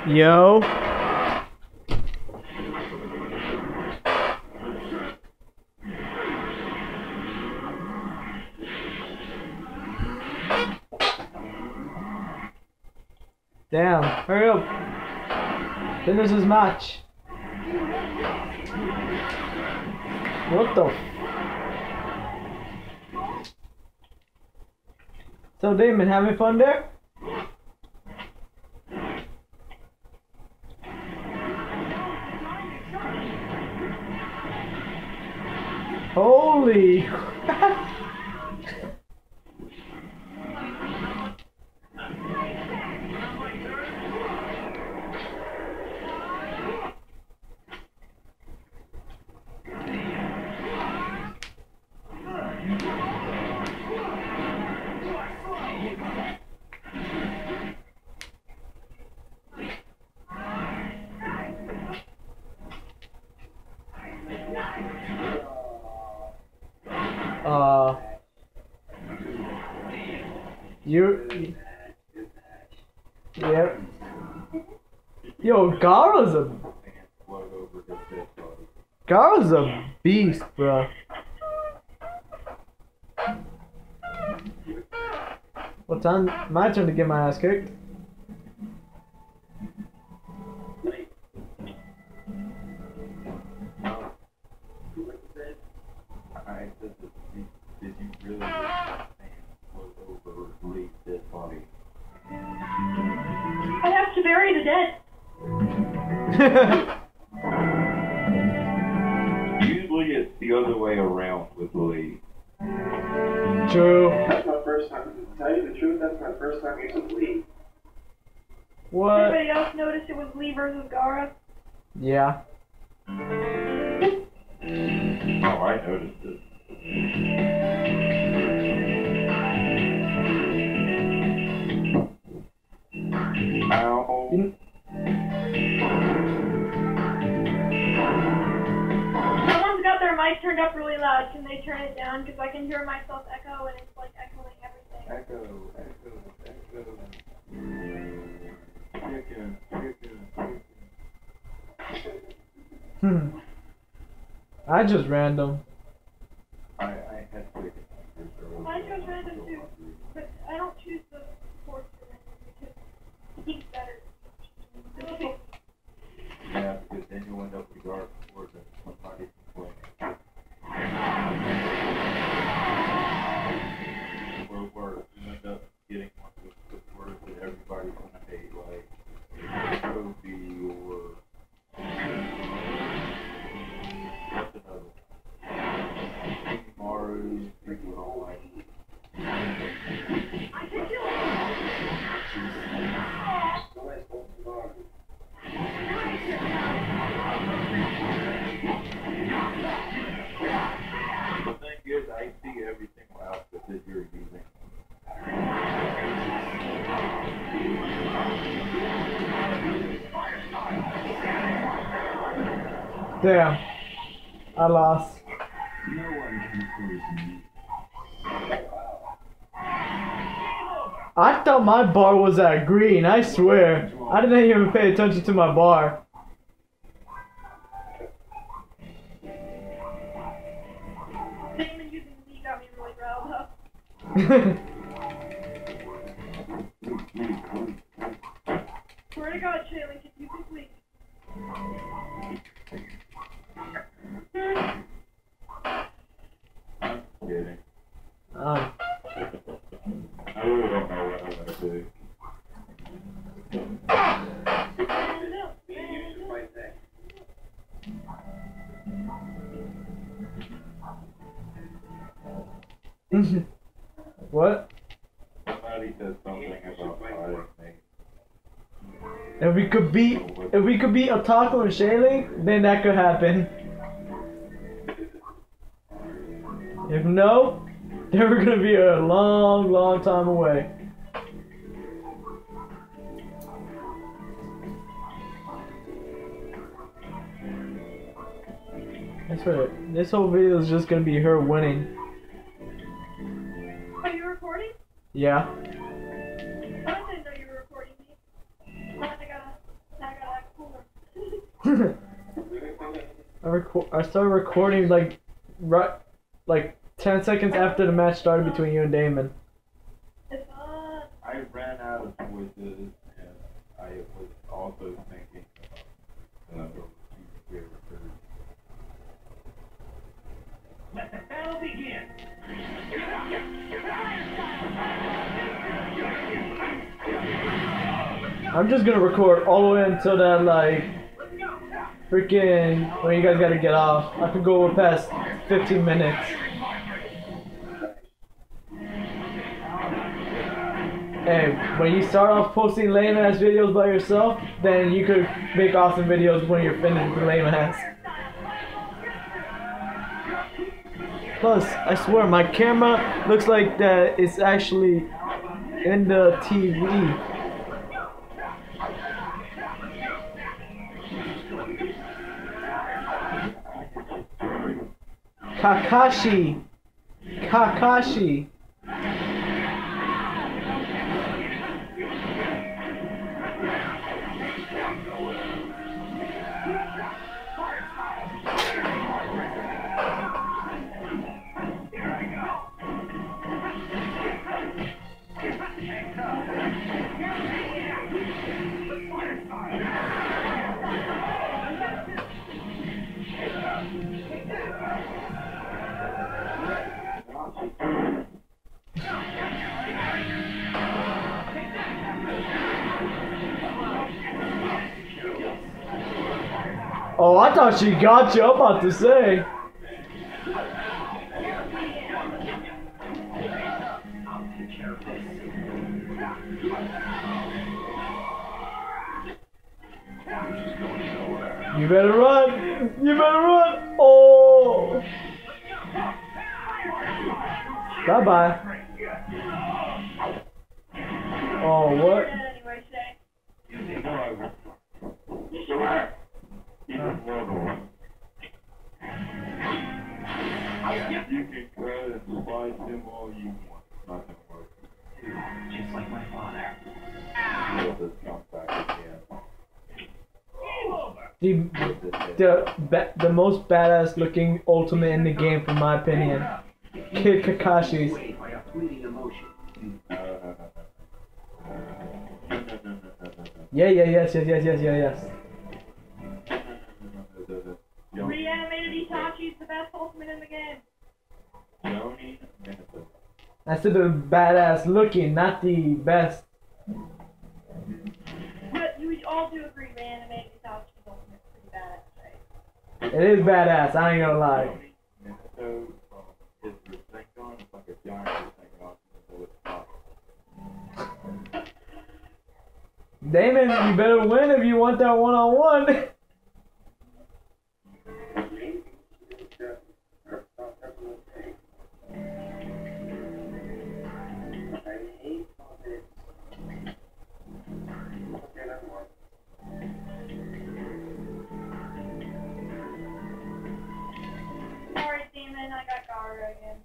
Yo. Damn, hurry up. Finish this match. What the So Damon, having fun there? Holy crap. Yeah. Yo, Gara's a beast, bro. What time? My turn to get my ass kicked. I have to bury the dead. Usually it's the other way around with Lee. True. That's my first time. To tell you the truth, that's my first time using Lee. What? Anybody else notice it was Lee versus Gara? Yeah. Oh, I noticed it. Ow. Someone's got their mic turned up really loud. Can they turn it down? Because I can hear myself echo and it's like echoing everything. Chicken. I just random. I had chicken. I chose random too, but I don't choose the sports for random because he's better. Yeah, because then you end up with dark sports and somebody can play. Or worse, you end up getting one of the words that everybody's gonna hate, like Kobe or what's another one? Maru, people don't like. The thing is, I see every single outfit that you're using. Damn. I lost. No one can praise me. I thought my bar was at green, I swear. I didn't even pay attention to my bar. Damon using Lee got me really riled up. Swear to God, Shaylee, can you please? I'm kidding. um, I really don't know what I'm gonna do. what? Somebody said something about fighting me. If we could beat Otaku and Shaylee, then that could happen. If no, then we're gonna be a long, long time away. That's right. This whole video is just gonna be her winning. Are you recording? Yeah. I didn't know you were recording me. I gotta I started recording like 10 seconds after the match started between you and Damon. It's on. I ran out of choices, and I was also thinking about two favorite foods. Let the battle begin. I'm just gonna record all the way until that like freaking when you guys gotta get off. I could go past 15 minutes. Hey, when you start off posting lame ass videos by yourself, then you could make awesome videos when you're finished with lame ass. Plus, I swear my camera looks like that it's actually in the TV. Kakashi. Kakashi. Oh, I thought she got you. I'm about to say. You better run. You better run. Oh. Bye-bye. Oh, what? Anyway, Shay. You can cut and slice him all you want. Nothing works. Just like my father. Let this come back again. The most badass looking ultimate in the game, from my opinion. Kid Kakashi's. By a fleeting emotion. Yeah, yes. Reanimated Itachi's the best ultimate in the game. Johnny Minnesota. I said the badass looking, not the best. But you all do agree Reanimated Itachi's ultimate is pretty badass, right? It is badass, I ain't gonna lie. Johnny Minnesota from his Rasengan. It's like a giant Rasengan, so it's not. Damon, you better win if you want that one-on-one. Sorry, Demon, I got Gara again.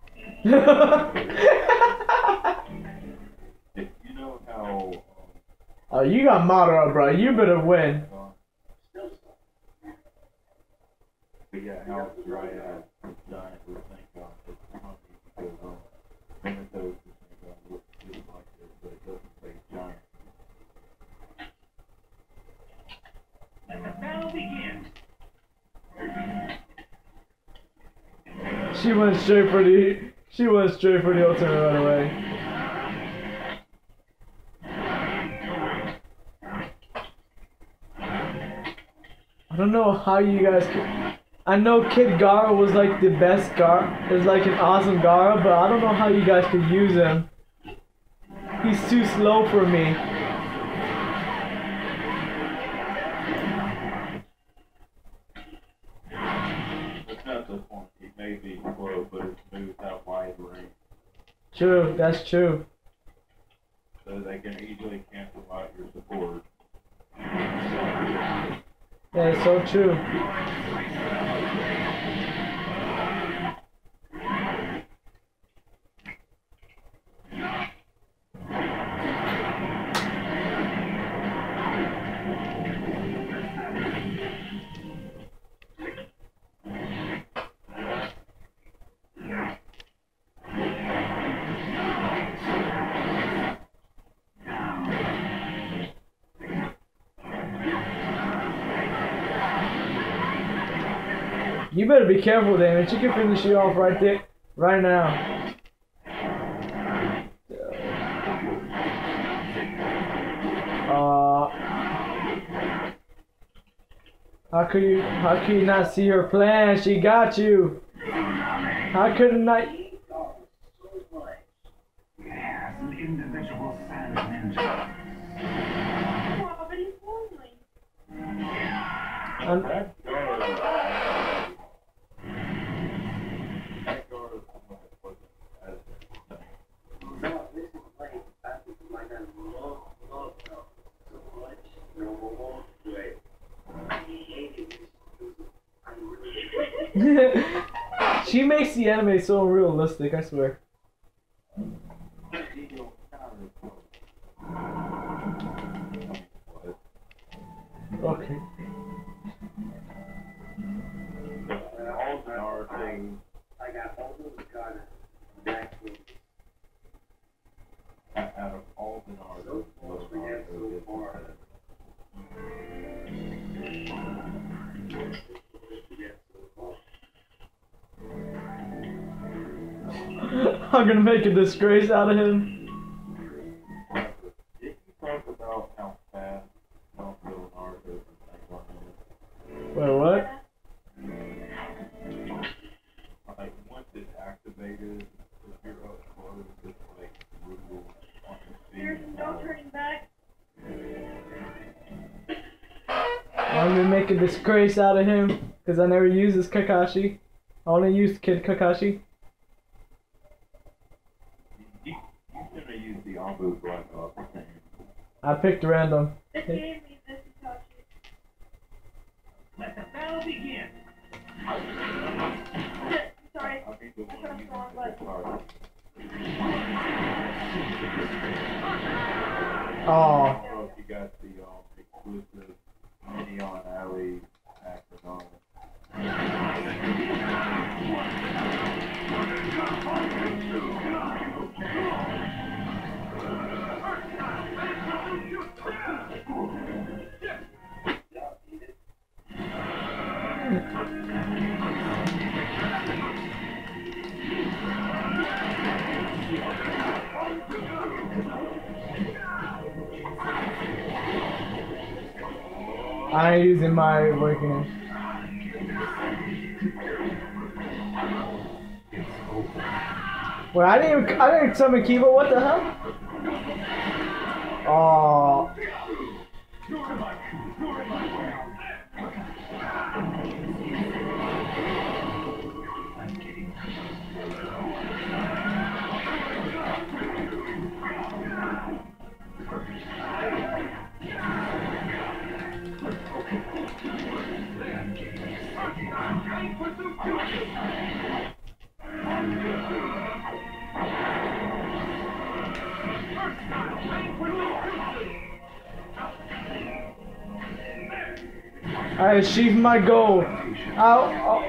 You know how Oh, you got Madara, bro. You better win. but yeah, how dry ass giant Rasengan is funny because Minnesota's Rasengan looks just like this, but it doesn't say giant. Let the battle begin. She went straight for the ultimate right away. I don't know how you guys could. I know Kid Gara was like the best Gara. It was like an awesome Gara, but I don't know how you guys could use him. He's too slow for me. It's not the point. He may be slow, but his moves have wide range, True, that's true. so they can easily cancel out your support. Yeah, it's so true. You better be careful, Damon. She can finish you off right there, right now. How could you not see her plan? She got you. How couldn't I? Yes, an individual savage ninja. Wow, but he's lonely. No, this is like, I think my dad love so much. No more. Wait. I hate it. I'm really. She makes the anime so realistic, I swear. Okay. All the Naruto, I got all those guns. Exactly. out of all the Naruto, Most we have so far. I'm gonna make a disgrace out of him. Did you talk about how fast Naruto can think Wait, what? like once it's activated, if you're up close, it's like brutal on the There's no turning back. I'm gonna make a disgrace out of him because I never used this Kakashi. I only used Kid Kakashi. You should have used the Abu Black Ops thing. I picked random. This gave me this Itachi. Let the battle begin. Sorry. I think the I one pressed you the wrong used button. hard. Oh, I don't know if you got the exclusive Neon Alley action on it. I ain't using my awakening. Wait, I didn't summon Kiba. What the hell? Oh. I achieved my goal. Ow.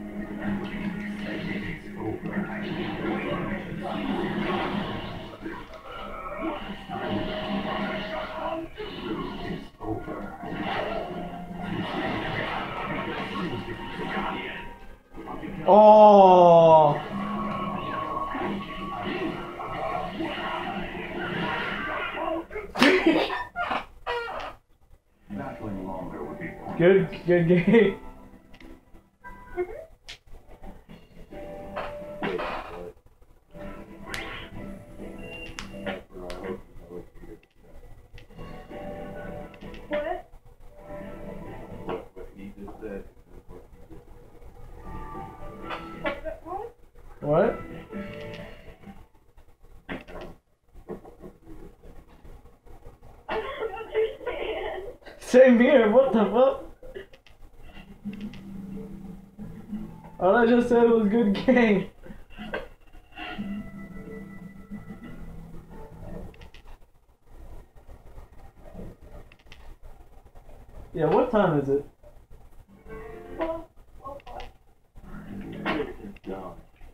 Oh. Battling longer would be Good game. Wait, what? That's what I hope you know what you What? what he just said is what he did. What? What? I don't understand. Same here. What the fuck? All I just said was good game. Yeah, what time is it? Oh, oh boy. It's dumb.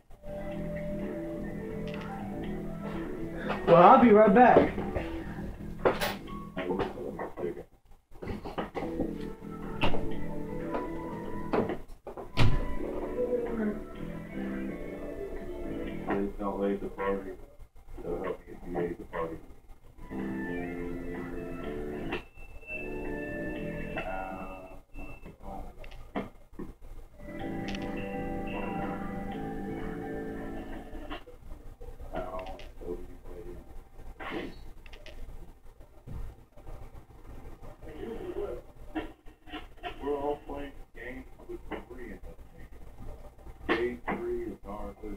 Well, I'll be right back. I was mistaken. party. So help me create the party. We're all playing games with free in this game. Day 3 is our good.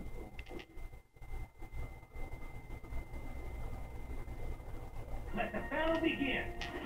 Let the battle begin.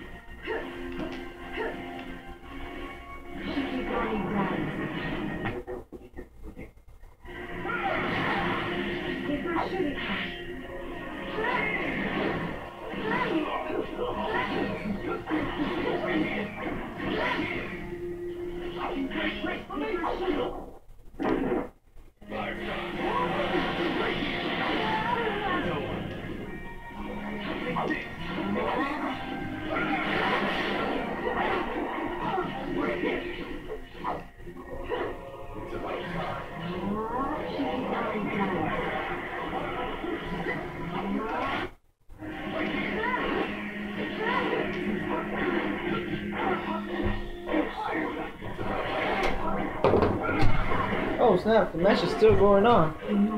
Oh snap, the match is still going on.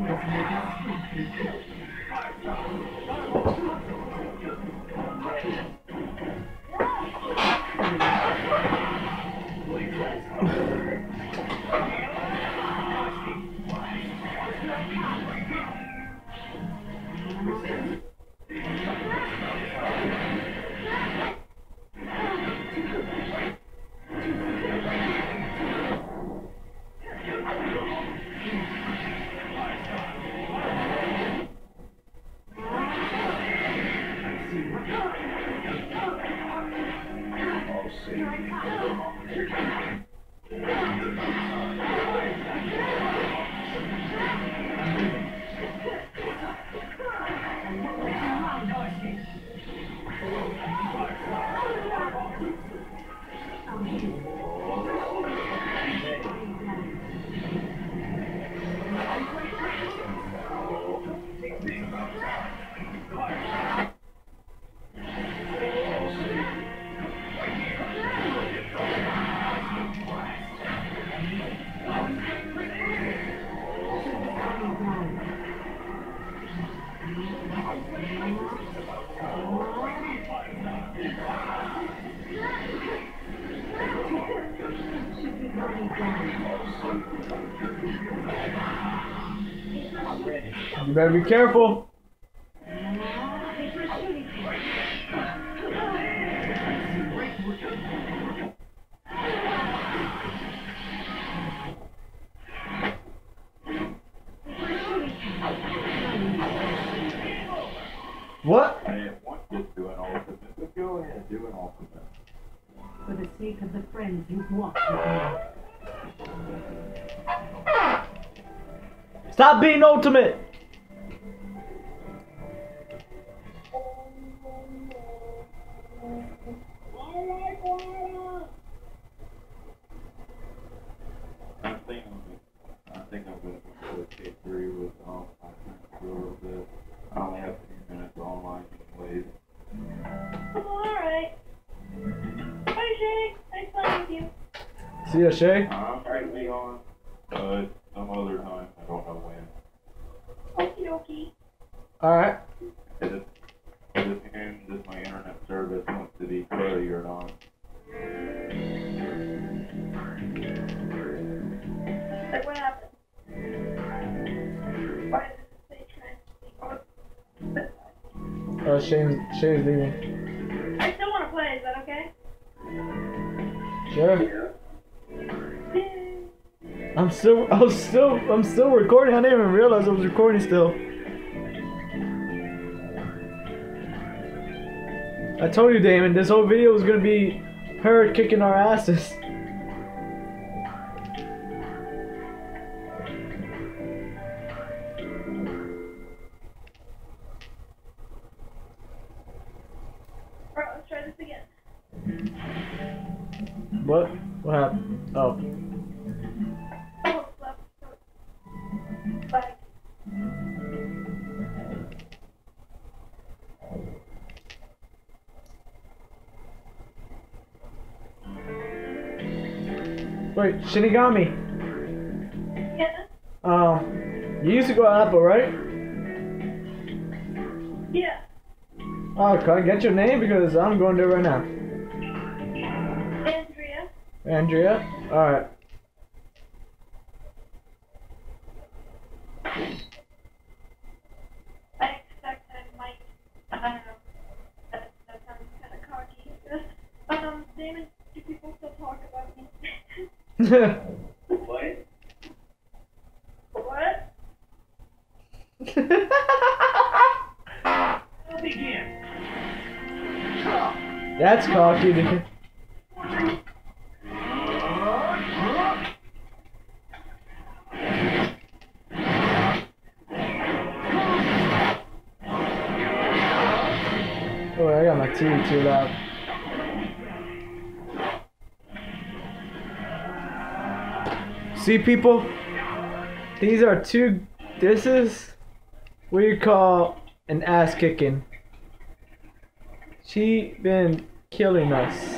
You better be careful. What? I didn't want you to do an ultimate, but go ahead, do an ultimate. For the sake of the friends you've walked with me. Stop being ultimate. I think I'm going to go K3 with my friends for a little bit. I only have 10 minutes online anyways. Alright. Bye, Shay. Nice playing with you. See ya, Shay. I'm going to be on, but some other time. I don't know when. Okie dokie. Alright. It depends if my internet service wants to be crazy or not. Like, what happened? Why did it say Shane's leaving. I still want to play. Is that okay? Sure. I'm still recording. I didn't even realize I was recording still. I told you, Damon, this whole video was gonna be her kicking our asses. Alright, let's try this again. What? What happened? Oh. Oh, left. Bye. Wait, Shinigami. Yeah. You used to go to Apple, right? Yeah. Oh, can I get your name? Because I'm going there right now. Andrea. Andrea? Alright. I expect I might. I don't know. That sounds kind of cocky. Damon, do people still talk about me? What? What? Begin. That's cocky, dude. Oh, I got my TV too loud. See, people? These are two. This is what you call an ass kicking. She been killing us.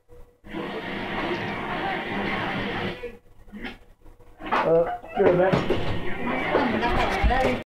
Good, man.